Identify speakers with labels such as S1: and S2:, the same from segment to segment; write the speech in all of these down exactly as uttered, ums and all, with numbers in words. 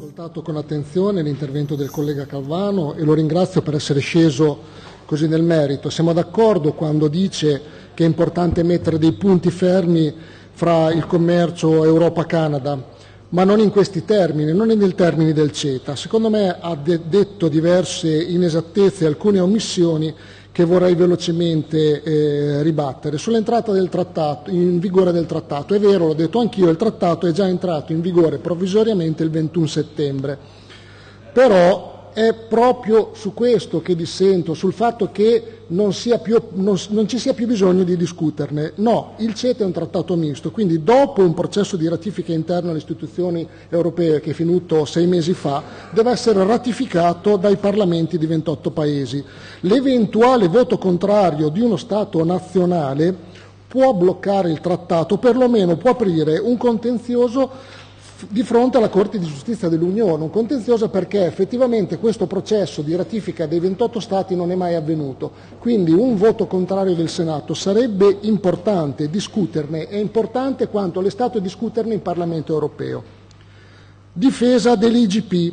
S1: ascoltato con attenzione l'intervento del collega Calvano e lo ringrazio per essere sceso così nel merito. Siamo d'accordo quando dice che è importante mettere dei punti fermi fra il commercio Europa-Canada, ma non in questi termini, non nei termini del CETA. Secondo me ha de- detto diverse inesattezze e alcune omissioni che vorrei velocemente eh, ribattere. Sull'entrata del trattato, in vigore del trattato, è vero, l'ho detto anch'io, il trattato è già entrato in vigore provvisoriamente il ventuno settembre, però è proprio su questo che dissento, sul fatto che non, sia più, non, non ci sia più bisogno di discuterne. No, il CETA è un trattato misto, quindi dopo un processo di ratifica interno alle istituzioni europee che è finito sei mesi fa, deve essere ratificato dai parlamenti di ventotto Paesi. L'eventuale voto contrario di uno Stato nazionale può bloccare il trattato, perlomeno può aprire un contenzioso di fronte alla Corte di Giustizia dell'Unione, un contenzioso perché effettivamente questo processo di ratifica dei ventotto Stati non è mai avvenuto, quindi un voto contrario del Senato sarebbe importante discuterne, è importante quanto l'è stato discuterne in Parlamento europeo. Difesa dell'I G P.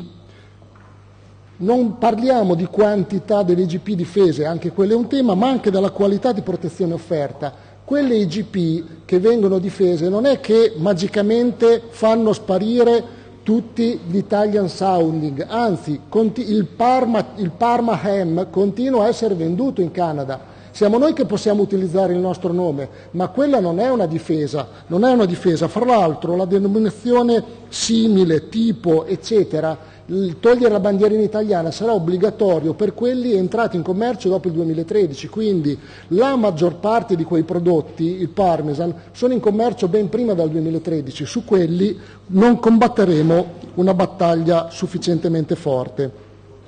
S1: Non parliamo di quantità delle I G P difese, anche quello è un tema, ma anche della qualità di protezione offerta. Quelle I G P che vengono difese non è che magicamente fanno sparire tutti gli Italian sounding, anzi il Parma, il Parma Ham continua a essere venduto in Canada. Siamo noi che possiamo utilizzare il nostro nome, ma quella non è una difesa, non è una difesa. Fra l'altro la denominazione simile, tipo, eccetera, il togliere la bandierina italiana sarà obbligatorio per quelli entrati in commercio dopo il duemilatredici, quindi la maggior parte di quei prodotti, il parmesan, sono in commercio ben prima del duemilatredici, su quelli non combatteremo una battaglia sufficientemente forte.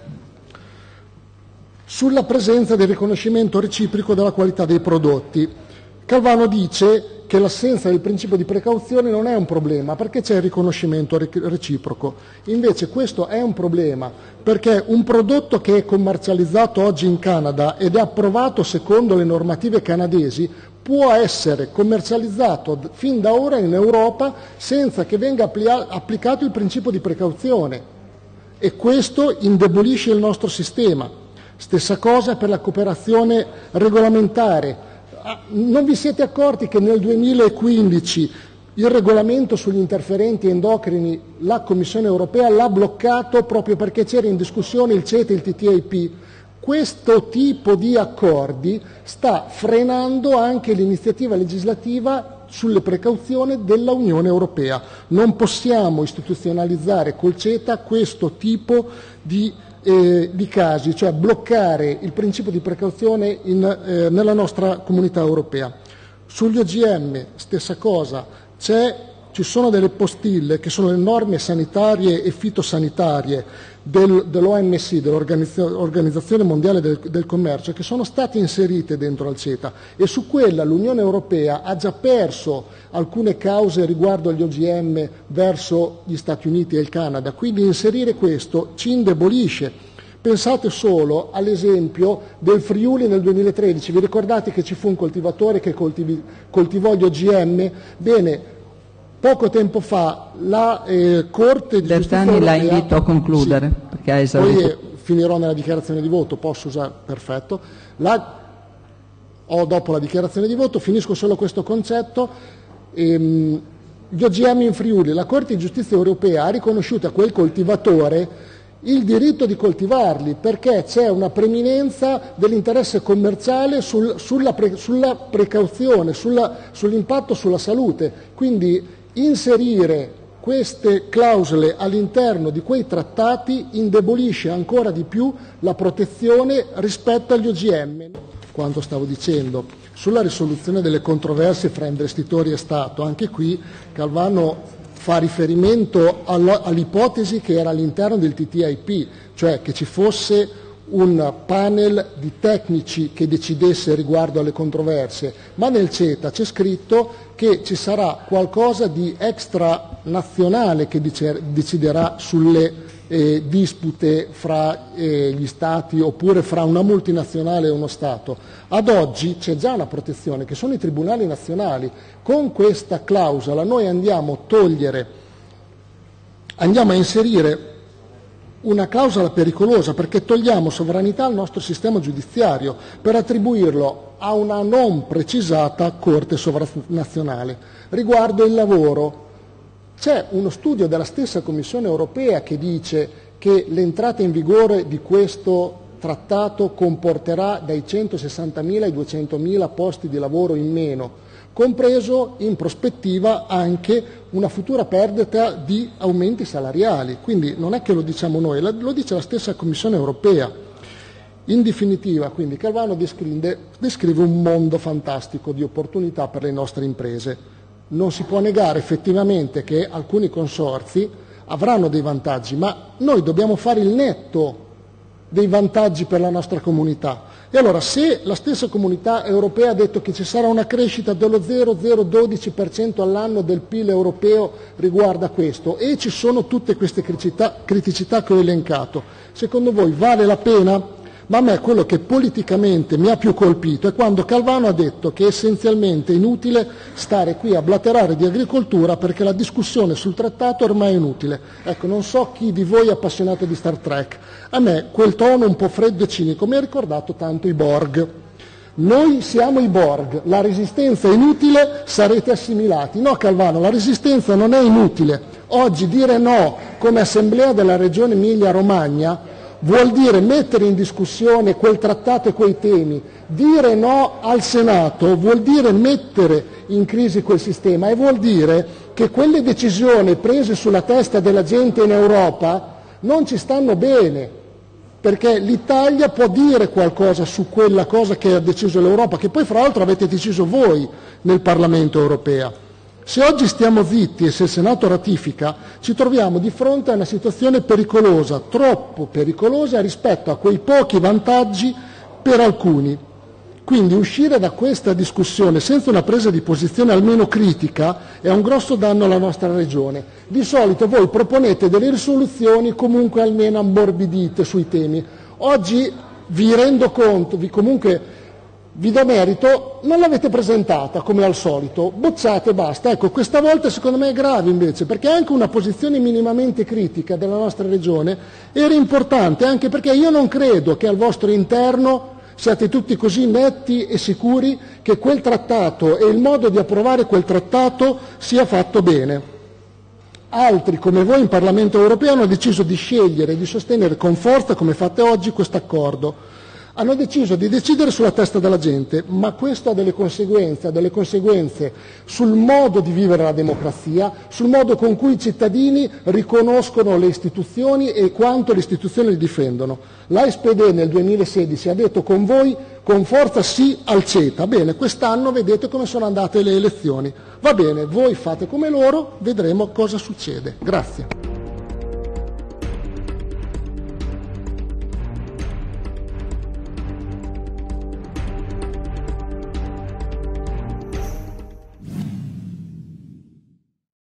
S1: Sulla presenza del riconoscimento reciproco della qualità dei prodotti, Calvano dice che l'assenza del principio di precauzione non è un problema perché c'è il riconoscimento reciproco. Invece questo è un problema perché un prodotto che è commercializzato oggi in Canada ed è approvato secondo le normative canadesi può essere commercializzato fin da ora in Europa senza che venga applicato il principio di precauzione e questo indebolisce il nostro sistema. Stessa cosa per la cooperazione regolamentare. Non vi siete accorti che nel duemilaquindici il regolamento sugli interferenti endocrini la Commissione europea l'ha bloccato proprio perché c'era in discussione il CETA e il T T I P? Questo tipo di accordi sta frenando anche l'iniziativa legislativa sulle precauzioni della Unione Europea. Non possiamo istituzionalizzare col CETA questo tipo di Eh, di casi, cioè bloccare il principio di precauzione in, eh, nella nostra comunità europea. Sugli O G M, stessa cosa, c'è, ci sono delle postille che sono le norme sanitarie e fitosanitarie del, dell'O M C, dell'Organizzazione Mondiale del, del Commercio, che sono state inserite dentro al CETA e su quella l'Unione Europea ha già perso alcune cause riguardo agli O G M verso gli Stati Uniti e il Canada, quindi inserire questo ci indebolisce. Pensate solo all'esempio del Friuli nel duemilatredici, vi ricordate che ci fu un coltivatore che coltivi, coltivò gli O G M? Bene, poco tempo fa la eh, Corte di Giustizia
S2: Bertani
S1: europea...
S2: la invito a concludere,
S1: sì,
S2: perché ha esaurito.
S1: Poi eh, finirò nella dichiarazione di voto, posso usare, perfetto. La, o dopo la dichiarazione di voto, finisco solo questo concetto. Ehm, gli O G M in Friuli, la Corte di Giustizia europea ha riconosciuto a quel coltivatore il diritto di coltivarli perché c'è una preminenza dell'interesse commerciale sul, sulla, pre, sulla precauzione, sulla, sull'impatto sulla salute. Quindi inserire queste clausole all'interno di quei trattati indebolisce ancora di più la protezione rispetto agli O G M. Quanto stavo dicendo, sulla risoluzione delle controversie fra investitori e Stato, anche qui Calvano fa riferimento all'ipotesi che era all'interno del T T I P, cioè che ci fosse un panel di tecnici che decidesse riguardo alle controversie, ma nel CETA c'è scritto che ci sarà qualcosa di extranazionale che deciderà sulle eh, dispute fra eh, gli Stati oppure fra una multinazionale e uno Stato. Ad oggi c'è già una protezione, che sono i tribunali nazionali. Con questa clausola noi andiamo a togliere, andiamo a inserire una clausola pericolosa, perché togliamo sovranità al nostro sistema giudiziario per attribuirlo a una non precisata Corte sovranazionale. Riguardo il lavoro, c'è uno studio della stessa Commissione europea che dice che l'entrata in vigore di questo trattato comporterà dai centosessantamila ai duecentomila posti di lavoro in meno, compreso in prospettiva anche una futura perdita di aumenti salariali. Quindi non è che lo diciamo noi, lo dice la stessa Commissione europea. In definitiva, quindi, Calvano descrive, descrive un mondo fantastico di opportunità per le nostre imprese. Non si può negare effettivamente che alcuni consorzi avranno dei vantaggi, ma noi dobbiamo fare il netto dei vantaggi per la nostra comunità. E allora, se la stessa comunità europea ha detto che ci sarà una crescita dello zero virgola zero dodici per cento all'anno del P I L europeo riguardo a questo, e ci sono tutte queste criticità, criticità che ho elencato, secondo voi vale la pena? Ma a me quello che politicamente mi ha più colpito è quando Calvano ha detto che è essenzialmente inutile stare qui a blaterare di agricoltura perché la discussione sul trattato ormai è inutile. Ecco, non so chi di voi è appassionato di Star Trek. A me quel tono un po' freddo e cinico mi ha ricordato tanto i Borg. Noi siamo i Borg, la resistenza è inutile, sarete assimilati. No, Calvano, la resistenza non è inutile. Oggi dire no come assemblea della regione Emilia-Romagna vuol dire mettere in discussione quel trattato e quei temi. Dire no al Senato vuol dire mettere in crisi quel sistema e vuol dire che quelle decisioni prese sulla testa della gente in Europa non ci stanno bene, perché l'Italia può dire qualcosa su quella cosa che ha deciso l'Europa, che poi fra l'altro avete deciso voi nel Parlamento europeo. Se oggi stiamo zitti e se il Senato ratifica, ci troviamo di fronte a una situazione pericolosa, troppo pericolosa rispetto a quei pochi vantaggi per alcuni. Quindi uscire da questa discussione senza una presa di posizione almeno critica è un grosso danno alla nostra regione. Di solito voi proponete delle risoluzioni comunque almeno ammorbidite sui temi. Oggi vi rendo conto, vi comunque vi do merito, non l'avete presentata come al solito, bocciate e basta. Ecco, questa volta secondo me è grave invece, perché anche una posizione minimamente critica della nostra regione era importante, anche perché io non credo che al vostro interno siate tutti così netti e sicuri che quel trattato e il modo di approvare quel trattato sia fatto bene. Altri come voi in Parlamento europeo hanno deciso di scegliere e di sostenere con forza, come fate oggi, questo accordo. Hanno deciso di decidere sulla testa della gente, ma questo ha delle conseguenze, ha delle conseguenze sul modo di vivere la democrazia, sul modo con cui i cittadini riconoscono le istituzioni e quanto le istituzioni li difendono. L'A S P D nel duemilasedici ha detto con voi con forza sì al CETA. Bene, quest'anno vedete come sono andate le elezioni. Va bene, voi fate come loro, vedremo cosa succede. Grazie.